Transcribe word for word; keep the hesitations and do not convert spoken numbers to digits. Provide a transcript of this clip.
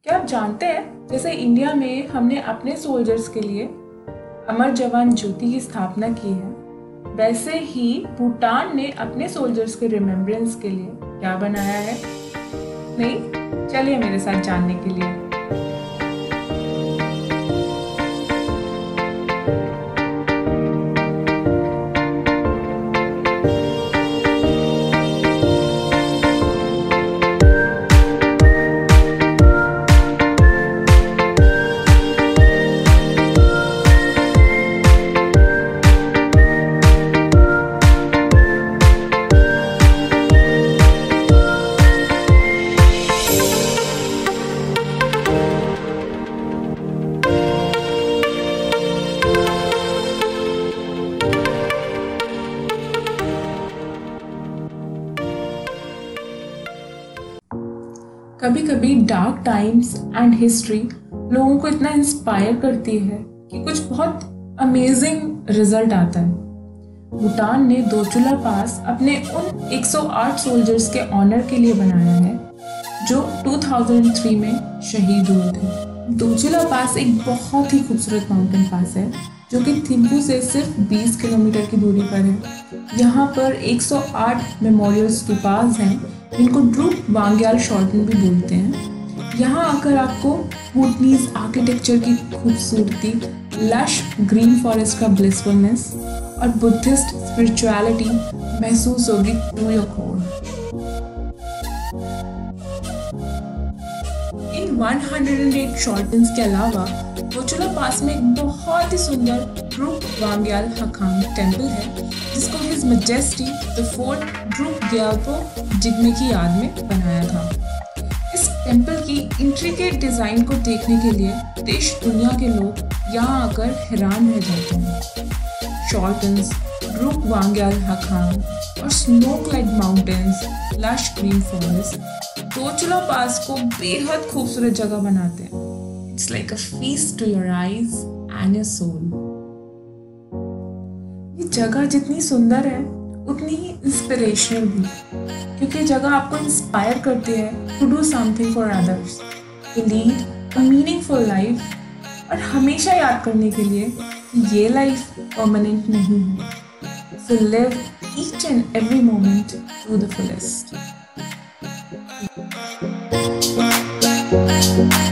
क्या आप जानते हैं, जैसे इंडिया में हमने अपने सोल्जर्स के लिए अमर जवान ज्योति की स्थापना की है, वैसे ही भूटान ने अपने सोल्जर्स के रिमेम्बरेंस के लिए क्या बनाया है? नहीं? चलिए मेरे साथ जानने के लिए। कभी कभी डार्क टाइम्स एंड हिस्ट्री लोगों को इतना इंस्पायर करती है कि कुछ बहुत अमेजिंग रिजल्ट आता है। भूटान ने दोचुला पास अपने उन एक सौ आठ सोल्जर्स के ऑनर के लिए बनाया है जो दो हज़ार तीन में शहीद हुए थे। दोचुला पास एक बहुत ही खूबसूरत माउंटेन पास है जो कि थिम्पू से सिर्फ बीस किलोमीटर की दूरी पर है। यहाँ पर एक सौ आठ मेमोरियल स्तूपास हैं जिनको ड्रूप वांग्याल शॉर्टन भी बोलते हैं। यहाँ आकर आपको भूटनीज आर्किटेक्चर की खूबसूरती, लश ग्रीन फॉरेस्ट का ब्लिसफुलनेस और बुद्धिस्ट स्पिरिचुअलिटी महसूस होगी टू योर कोर। इन एक सौ आठ शॉर्टन्स के अलावा दोचुला पास में एक बहुत ही सुंदर ड्रूप वांग्याल हखांग टेम्पल है जिसको his majesty the fourth Druk Gyalpo Jigme की याद में बनाया था। इस टेम्पल की इंट्रिकेट डिजाइन को देखने के लिए देश दुनिया के लोग यहाँ आकर हैरान रह जाते हैं। शॉर्टन्स, ड्रूप वांग्याल हखांग और snow clad mountains, lush green forest Dochula pass को बेहद खूबसूरत जगह बनाते हैं। It's like a feast to your eyes and your soul. ये जगह जितनी सुंदर है उतनी ही इंस्पिरेशनल भी, क्योंकि जगह आपको इंस्पायर करती है to do something for others, to lead a meaningful life और हमेशा याद करने के लिए कि ये लाइफ परमानेंट नहीं है। So live each and every moment to the fullest.